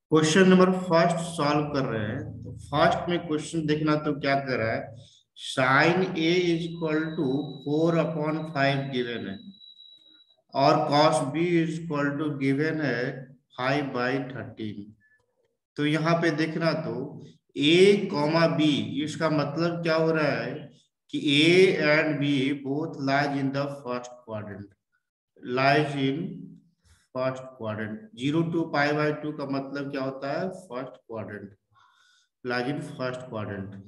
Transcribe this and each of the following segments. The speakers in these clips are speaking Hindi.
क्वेश्चन नंबर फर्स्ट सॉल्व कर रहे हैं। तो फर्स्ट में क्वेश्चन देखना, तो क्या कर रहा है, sine A is equal to 4/5 given है और cos B is equal to given है 5/13। तो यहाँ पे देखना, तो ए कॉमा बी, इसका मतलब क्या हो रहा है कि A and B both lies in the first quadrant, lies in first quadrant. 0 to π/2 का मतलब क्या होता है, first quadrant, lies in first quadrant.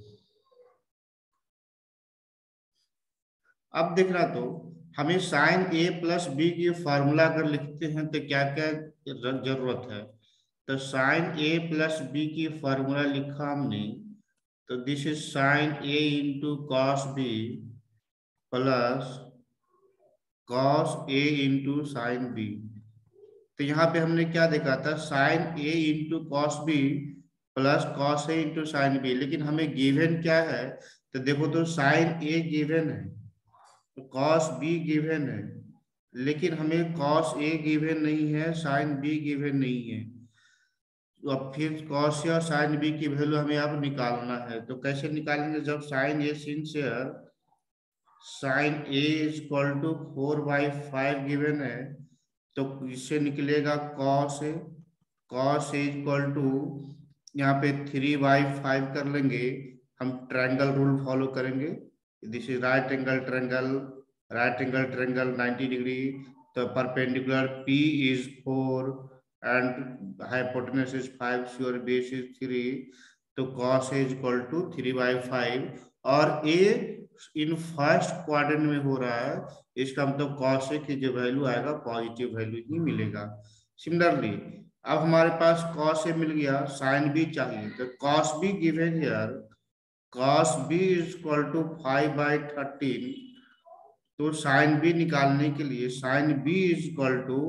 अब देखना, तो हमें साइन ए प्लस बी की फॉर्मूला अगर लिखते हैं तो क्या क्या जरूरत है। तो साइन ए प्लस बी की फॉर्मूला लिखा हमने, तो this is sine A into cos B plus cos A into sine B. तो यहाँ पे हमने क्या देखा था, sine A into cos B plus cos A into sine B, लेकिन हमें गिवन क्या है। तो देखो, तो साइन ए गिवन है, तो कॉस बी गिवन है, लेकिन हमें कॉस ए गिवन नहीं है, साइन बी गिवन नहीं है। तो अब फिर कॉस ए और साइन बी की वैल्यू हमें अब निकालना है। तो कैसे निकालेंगे, जब sine A sincere sine A is equal to 4/5 given है, तो इससे निकलेगा cos A, cos A equal to यहाँ पे 3/5 कर लेंगे। हम ट्रायंगल रूल फॉलो करेंगे, this is right angle triangle, right angle triangle 90 degree. तो perpendicular P is 4 and hypotenuse is 5, your base is 3। तो cos A is equal to 3/5 और ए इन फर्स्ट क्वाड्रेंट में हो रहा है, इसका मतलब कॉस ए की जो वैल्यू आएगा पॉजिटिव वैल्यू ही मिलेगा। सिमिलरली अब हमारे पास कॉस ए मिल गया, साइन बी चाहिए, तो cos B given here, cos B is equal to 5/13। तो साइन बी निकालने के लिए sine B is equal to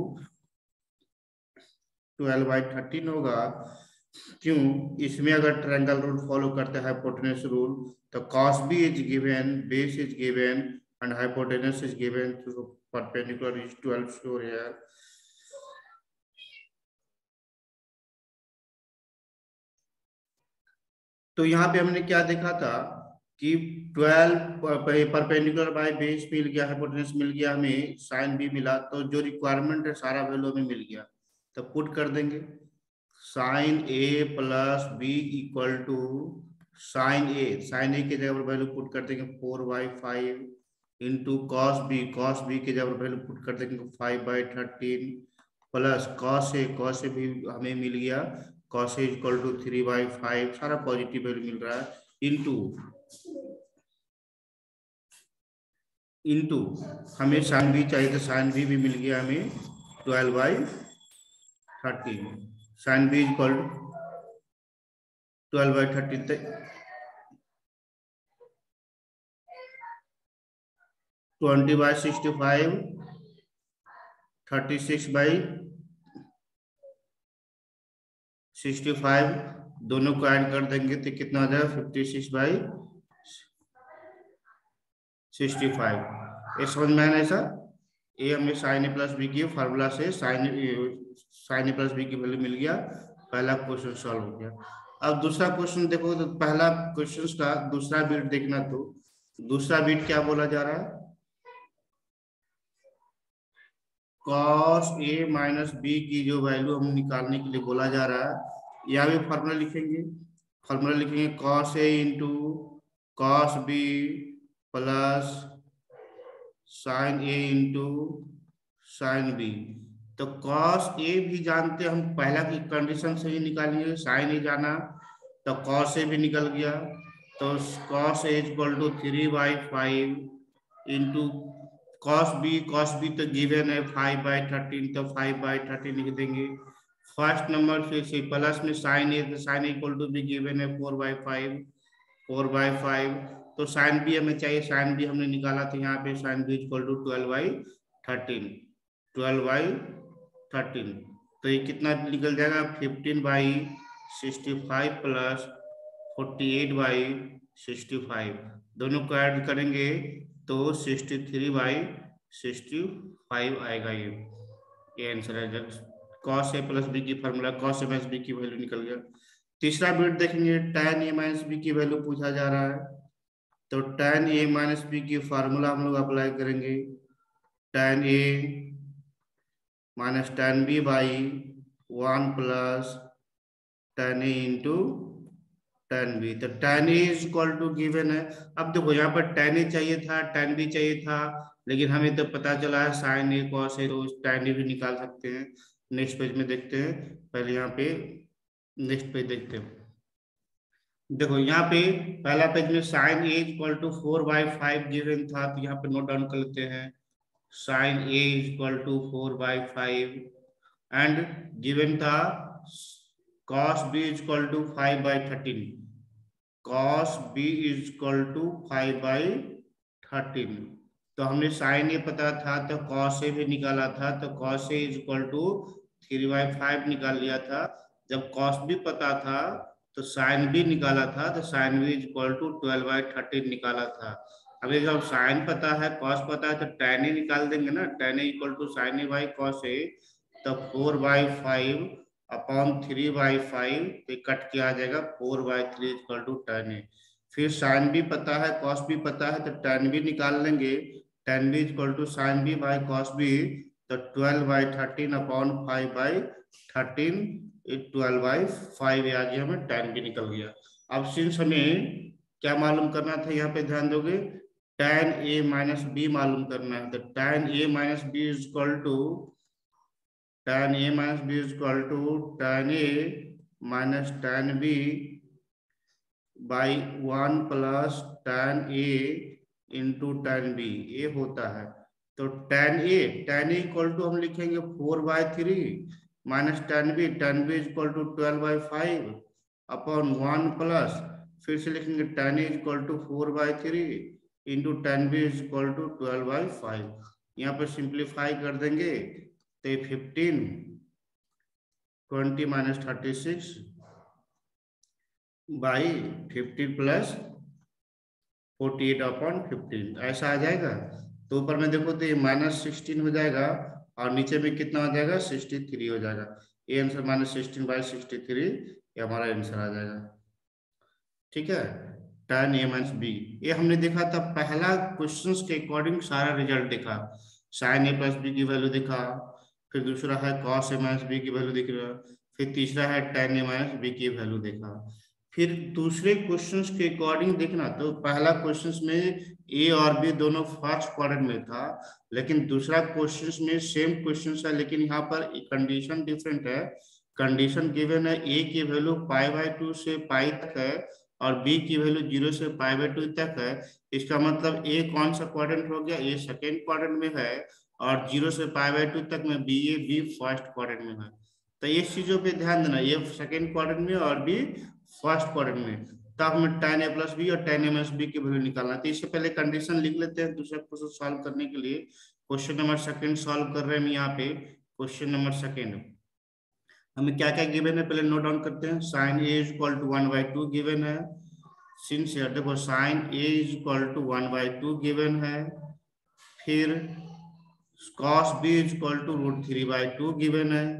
12/13 होगा। क्यों, इसमें अगर ट्रायंगल रूल फॉलो करते हैं, हाइपोटेनस रूल, तो cos b is given, base is given and hypotenuse is given, तो परपेंडिकुलर इज 12 श्योर है। तो यहाँ पे हमने क्या देखा था कि 12 परपेंडिकुलर बाय बेस मिल गया, हाइपोटेनस मिल गया, हमें साइन बी मिला, तो जो रिक्वायरमेंट है सारा वैल्यू हमें मिल गया। तो पुट कर देंगे, sine A plus B equal to sine A के जगह वैल्यू पुट कर देंगे 4/5 इंटू कॉस बी के जगह वैल्यू पुट कर देंगे 5/13 प्लस कॉस ए भी हमें मिल गया, कॉस ए इक्वल टू 3/5, सारा पॉजिटिव वैल्यू मिल रहा है, इंटू इंटू हमें साइन बी चाहिए, तो साइन बी भी मिल गया हमें 12/13। साइन बी इक्वल टू 12/13 तक 20/65, 36/65, दोनों को ऐड कर देंगे तो कितना आ जाएगा, 56/65। ये समझ में आया ऐसा। ये हमें साइन ए प्लस बी की फार्मूला से साइन ए प्लस बी की वैल्यू मिल गया। पहला क्वेश्चन सॉल्व हो गया। अब दूसरा क्वेश्चन देखो, तो पहला क्वेश्चन का दूसरा बिट देखना, तो दूसरा बिट क्या बोला जा रहा है, कॉस ए माइनस बी की जो वैल्यू हम निकालने के लिए बोला जा रहा है। यहाँ भी फॉर्मूला लिखेंगे, फॉर्मूला लिखेंगे cos A into cos B plus sine A into sine B. तो कॉस ए भी जानते हम, पहला की कंडीशन से ही निकालेंगे, साइन ए जाना, तो कॉस ए भी निकल गया, तो cos A equal to 3/5 into cos B तो गिवन है 5/13, तो 5/13 लिख देंगे। फर्स्ट नंबर से प्लस में sine A, sine equal to भी गिवन है 4/5, तो साइन बी हमें चाहिए, साइन बी हमने निकाला था यहाँ पे, साइन बी इक्वल टू 12/13। तो ये कितना निकल जाएगा, 15/65 प्लस 48/65, दोनों को ऐड करेंगे तो 63/65 आएगा। ये आंसर है कॉस ए प्लस बी की formula, cos A minus B की वैल्यू निकल गया। तीसरा बिट देखेंगे, tan ए माइनस बी की वैल्यू पूछा जा रहा है, तो tan ए माइनस बी की फॉर्मूला हम लोग अप्लाई करेंगे, tan A minus tan B by 1 plus tan A into tan B. तो tan A is equal to given है। अब देखो यहाँ पर tan ए चाहिए था, tan बी चाहिए था, लेकिन हमें तो पता चला है sin ए cos ए, तो tan ए भी निकाल सकते हैं। नेक्स्ट पेज में देखते हैं, पहले यहाँ पे नेक्स्ट पेज देखते हैं। देखो यहाँ पे पहला पेज में sin A equal to 4/5 given था, तो यहाँ पे नोट डाउन कर लेते हैं, sin A equal to 4/5 and given था cos b equal to 5/13, cos b equal to 5/13। तो हमने साइन ए पता था तो cos ए भी निकाला था, तो cos ए इक्वल टू 3/5 निकाल लिया था। जब cos b पता था तो साइन b निकाला था, तो साइन b इक्वल टू 12/13 निकाला था। अभी जब साइन पता है, cos पता है, तो tan ए निकाल देंगे ना, tan A equal to sine A by cos A, तो 4/5 अपॉन 3/5, तो कट किया आ जाएगा 4/3 इक्वल टू tan ए। फिर साइन भी पता है, कॉस भी पता है, तो tan भी निकाल लेंगे, tan B equal to sine B by cos B, तो 12/13 अपॉन 5/13, 12/5 आ गया, हमें tan भी निकल गया। अब सिंस हमें क्या मालूम करना था, यहाँ पे ध्यान दोगे, tan a माइनस बी मालूम करना है, तो tan a minus B is equal to tan a minus B is equal to tan a minus tan b by 1 plus tan a into tan b, ये होता है। तो tan a इक्वल टू हम लिखेंगे 4/3 minus tan b equal to 12/5 upon 1 plus, फिर से लिखेंगे tan a equal to 4/3 into tan b equal to 12/5। यहाँ पर सिंप्लीफाई कर देंगे तो 15, 20 माइनस 36 बाई 50 प्लस 48 अपॉन 15, ऐसा आ जाएगा। तो ऊपर में देखो तो ये -16 हो जाएगा, और नीचे में कितना हो जाएगा, 63 हो जाएगा। ये आंसर -16/63, ये हमारा आंसर आ जाएगा। ठीक है, tan a माइनस बी, ये हमने देखा था पहला क्वेश्चंस के अकॉर्डिंग सारा रिजल्ट देखा, sin a प्लस बी की वैल्यू देखा, फिर दूसरा है cos a माइनस बी की वैल्यू दिख रहा, फिर तीसरा है tan a माइनस बी की वैल्यू देखा। फिर दूसरे क्वेश्चंस के अकॉर्डिंग देखना, तो पहला क्वेश्चंस में ए और बी दोनों फर्स्ट क्वाड्रेंट में था, लेकिन दूसरा क्वेश्चंस में सेम क्वेश्चंस है, लेकिन यहाँ पर कंडीशन डिफरेंट है। कंडीशन गिवन है, ए की वैल्यू π/2 से पाई तक है, और बी की वैल्यू 0 से π/2 तक है। इसका मतलब ए कौन सा क्वाड्रेंट हो गया, ए सेकेंड क्वाड्रेंट में है, और 0 से π/2 तक में बी फर्स्ट क्वाड्रेंट में है। तो ये चीजों पे ध्यान देना, ये सेकेंड क्वाड्रेंट में और बी फर्स्ट क्वाड्रेंट में। तो हमें tan a प्लस बी और tan a माइनस बी की वैल्यू निकालना है। तो इससे पहले कंडीशन लिख लेते हैं दूसरा क्वेश्चन सॉल्व करने के लिए। क्वेश्चन नंबर सेकंड सॉल्व कर रहे हैं हम यहाँ पे। क्वेश्चन नंबर सेकंड हमें क्या क्या गिवन है, पहले नोट डाउन करते हैं। sin a equal to 1/2 given है, सिंस देखो sin a equal to 1/2 given है, फिर cos b equal to √3/2 given है,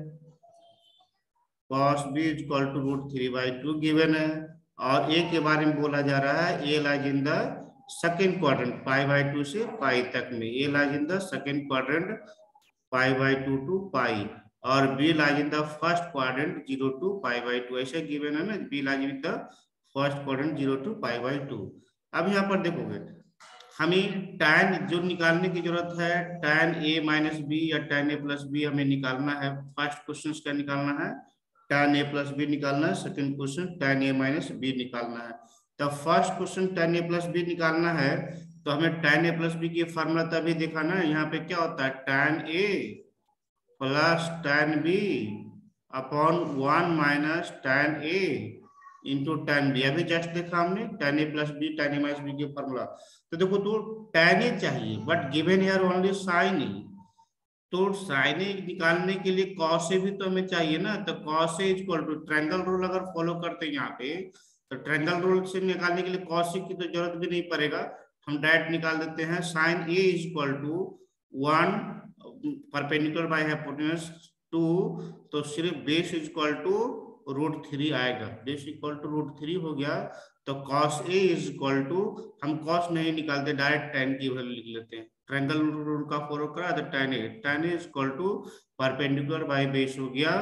cos b equal to √3/2 given है, और a के बारे में बोला जा रहा है a lies in the second quadrant π/2 से पाई तक में, a lies in the second quadrant π/2 to pi, और b lies in the first quadrant 0 to π/2, ऐसे गिवन है ना, b lies in the first quadrant 0 to π/2। अब यहाँ पर देखोगे हमें tan जो निकालने की जरूरत है, tan a माइनस बी या tan a प्लस बी हमें निकालना है। फर्स्ट क्वेश्चन क्या निकालना है, tan a प्लस बी निकालना है, second question tan a minus B निकालना है। तो first question tan a plus B निकालना है, तो हमें tan a प्लस बी की फॉर्मूला तभी दिखाना है। यहाँ पे क्या होता है, tan a plus tan b upon 1 minus tan a into tan b। अभी जस्ट देखा हमने tan a plus B tan a minus B की फॉर्मूला। तो देखो तो tan a चाहिए, but given here only sin a, तो sin a निकालने के लिए cos a भी तो हमें चाहिए ना। तो cos a equal to triangle rule अगर फॉलो करते हैं यहाँ पे, तो ट्रायंगल रूल से निकालने के लिए cos a की तो जरूरत भी नहीं पड़ेगा, हम डायरेक्ट निकाल देते हैं। sin a equal to 1 perpendicular by hypotenuse 2, तो सिर्फ बेस इज इक्वल टू √3 आएगा। बेस इक्वल टू √3 हो गया तो cos A is equal to, हम cos नहीं निकालते, डायरेक्ट tan की वैल्यू लिख लेते हैं। ट्रायंगल रूल का फॉलो करा तो tan A is equal to perpendicular by base हो गया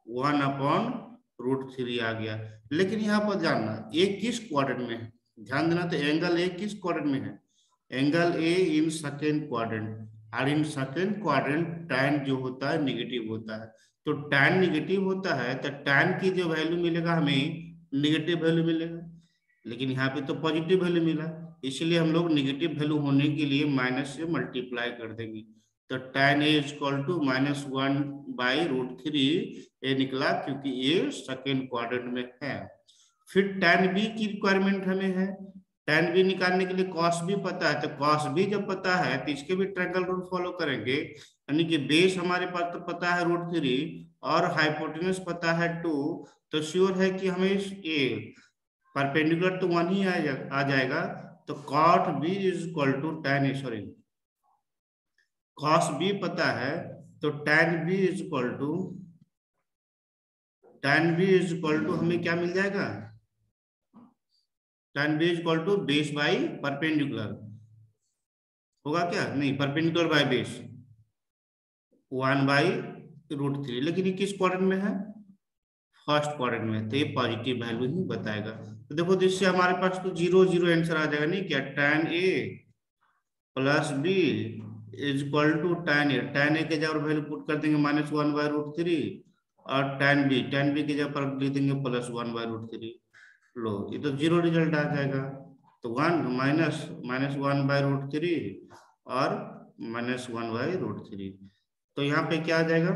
1/√3 आ गया। लेकिन यहाँ पर जानना ए किस क्वाड्रेंट में है, ध्यान देना। तो एंगल ए किस क्वाड्रेंट में है, angle A in second quadrant, और इन सेकेंड क्वाड्रेंट tan जो होता है निगेटिव होता है। तो tan निगेटिव होता है तो tan की जो वैल्यू मिलेगा हमें निगेटिव वैल्यू मिलेगा, लेकिन यहाँ पे तो पॉजिटिव वैल्यू मिला, इसलिए हम लोग निगेटिव वैल्यू होने के लिए माइनस से मल्टीप्लाई कर देंगे। तो tan A is equal to -1/√3 ये निकला, क्योंकि ये सेकेंड क्वाड्रेंट में है। फिर tan B की रिक्वायरमेंट हमें है, tan B निकालने के लिए cos B पता है, तो cos B जब पता है तो इसके भी ट्रायंगल रूल फॉलो करेंगे, यानी कि बेस हमारे पास तो पता है √3 और हाइपोटेन्यूस पता है 2, तो श्योर है कि हमें ये परपेंडिकुलर तो 1 ही आ जाएगा। तो cot B is equal to tan, sorry cos B पता है, तो tan B is equal to हमें क्या मिल जाएगा, tan B is equal to base by perpendicular होगा क्या, नहीं परपेंडिकुलर बाय बेस 1/√3। लेकिन ये किस क्वाड्रेंट में है, फर्स्ट क्वाड्रेंट में, तो ये पॉजिटिव वैल्यू ही बताएगा। तो देखो तो इससे हमारे पास तो 0 0 आंसर आ जाएगा, नहीं क्या, tan A plus B is equal to tan A के जगह वैल्यू पुट कर देंगे -1/√3, और tan B के जगह पर लिख देंगे +1/√3। लो ये तो 0 रिजल्ट आ जाएगा। तो 1 -1/√3 और -1/√3, तो यहाँ पे क्या आ जाएगा,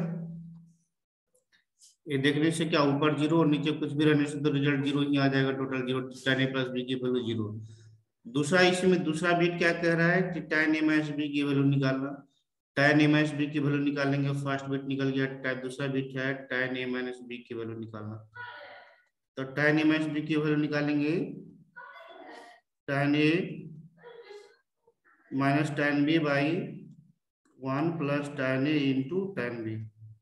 ये देखने से क्या ऊपर 0 और नीचे कुछ भी रहने से तो रिजल्ट 0 ही आ जाएगा, total 0, tan A plus B की वैल्यू 0। दूसरा इसमें दूसरा बिट क्या कह रहा है कि tan A माइनस B की वैल्यू निकालना, tan A माइनस B की वैल्यू निकालेंगे, फर्स्ट बिट निकल गया, दूसरा बिट है tan A माइनस B की वैल्यू निकालना। तो tan A माइनस B की वैल्यू निकालेंगे, tan A minus tan B by 1 plus tan A into tan B।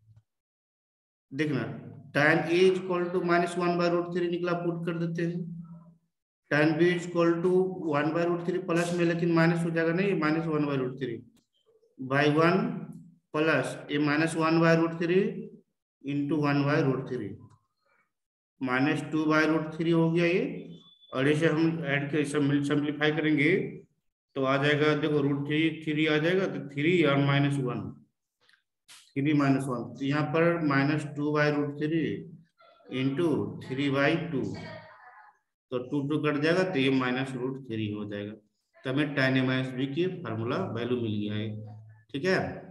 देखना tan A is equal to -1/√3 निकला, पुट कर देते हैं। tan B is equal to 1/√3 plus में, लेकिन माइनस हो जाएगा, नहीं -1/√3 बाई 1 प्लस ये -1/√3 इंटू 1/√3 -2/√3 हो गया ये। और इसे हम ऐड कर सिंप्लीफाई करेंगे तो आ जाएगा, देखो √3 आ जाएगा, तो 3 और -1, 3 -1, तो यहाँ पर -2/√3 इंटू 3/2, तो 2 कट जाएगा, तो ये -√3 हो जाएगा। तो हमें tan A माइनस B की फार्मूला वैल्यू मिल गया है, ठीक है।